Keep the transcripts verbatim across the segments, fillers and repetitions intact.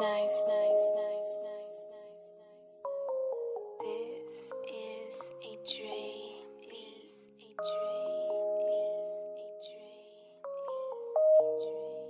nice, nice, nice, nice, nice, nice. This is a dream. Is a dream. Is a dream. Is a dream.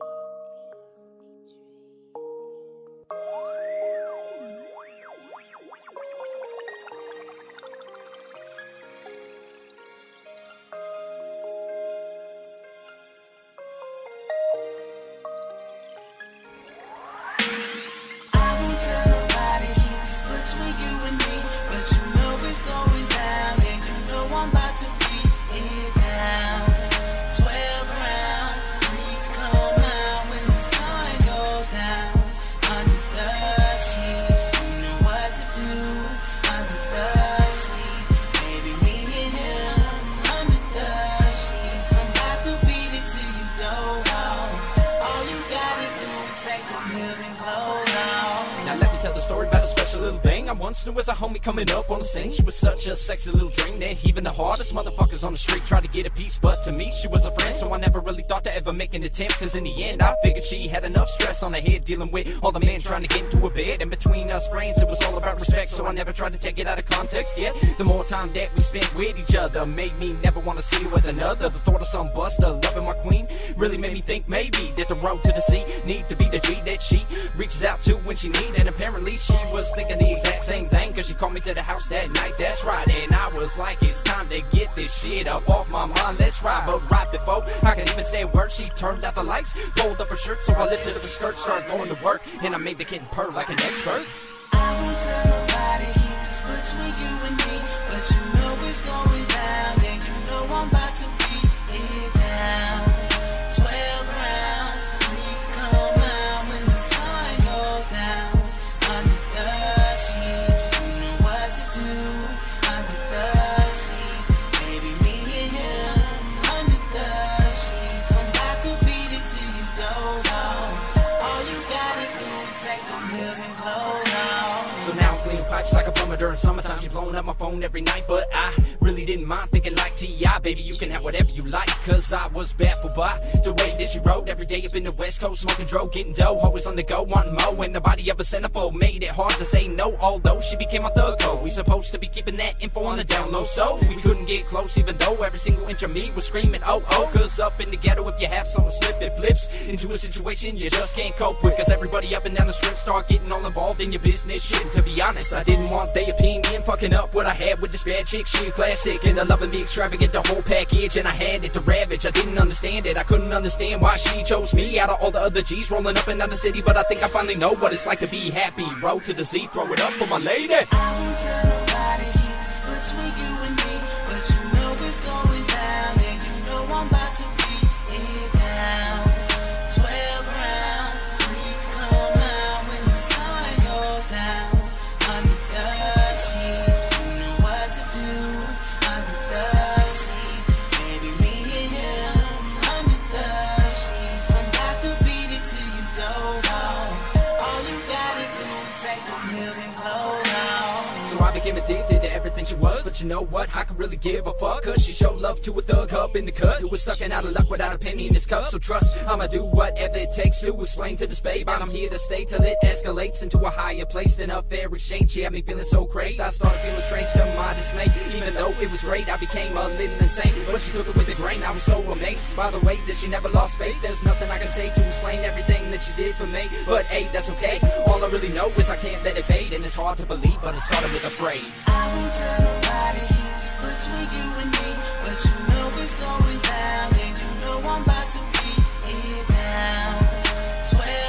Tell nobody, keep this between you and me. But you know it's going down, and you know I'm about to beat it down. Twelve round, freaks come out when the sun goes down. Under the sheets, you know what to do. Under the sheets, baby, me and him. Under the sheets, I'm about to beat it till you doze off. All you gotta do is take the pills and close off. Now let me tell the story about a special little thing. I once knew as a homie coming up on the scene. She was such a sexy little dream that even the hardest motherfuckers on the street tried to get a piece. But to me, she was a friend, so I never really thought to ever make an attempt. Cause in the end, I figured she had enough stress on her head, dealing with all the men trying to get into a bed. And between us friends, it was all about respect, so I never tried to take it out of context. Yeah, the more time that we spent with each other made me never want to see her with another. The thought of some buster loving my queen really made me think maybe that the road to the sea need to be the G that she reaches out to when she need. And apparently she was thinking the exact same thing, cause she called me to the house that night, that's right. And I was like, it's time to get this shit up off my mind, let's ride. But right before I could even say a word, she turned out the lights, pulled up her shirt, so I lifted up her skirt, started going to work, and I made the kitten purr like an expert. I won't tell nobody, keep this between you and me. But you know it's going down, and you know I'm about to beat it down. Twelve round, freaks come out when the sun goes down. Under the sheets, you know what to do. Under the sheets, baby, me and him. Under the sheets, I'm about to beat it till you doze off. All you gotta do is take the pills and close off. So now I'm cleaning pipes like a plumber during summertime. She blowing up my phone every night, but I really didn't mind, thinking like T I Baby, you can have whatever you like. Cause I was baffled by the way that she rode every day up in the West Coast, smoking dro, getting dough, always on the go, wanting more. And the body of a centerfold made it hard to say no, although she became my thug code. We supposed to be keeping that info on the down low, so we couldn't get close, even though every single inch of me was screaming oh oh. Cause up in the ghetto, if you have something slip, it flips into a situation you just can't cope with. Cause everybody up and down the strip start getting all involved in your business shit. And to be honest, I didn't want their opinion fucking up what I had with this bad chick. She a classic, and I loving me extravagant, the whole package, and I had it to ravage. I didn't understand it, I couldn't understand why she chose me out of all the other G's rolling up and down the city. But I think I finally know what it's like to be happy. Road to the Z, throw it up for my lady. I won't tell nobody, keep this between you and me. But you know it's going down, and you know I'm about to beat it down. Twelve round, freaks come out when the sun goes down. Under the sheets, you know what to do. Under the sheets, baby, me and him. Under the sheets, I'm about to beat it till you doze off. All you gotta do is take the pills and close off. So I became addicted to everything she was, but you know what, I could really give a fuck. Cause she showed love to a thug up in the cut who was stuck and out of luck without a penny in his cup. So trust, I'ma do whatever it takes to explain to this babe I'm here to stay till it escalates into a higher place than a fair exchange. She had me feeling so crazed, I started feeling strange to my dismay. Even though it was great, I became a little insane, but she took it with a grain. I was so amazed by the way that she never lost faith. There's nothing I can say to explain everything that she did for me, but hey, that's okay. All I really know is I can't let it fade, and it's hard to believe, but it started with a phrase. I won't tell nobody, keep this between you and me. But you know it's going down, and you know I'm about to beat it down. Twelve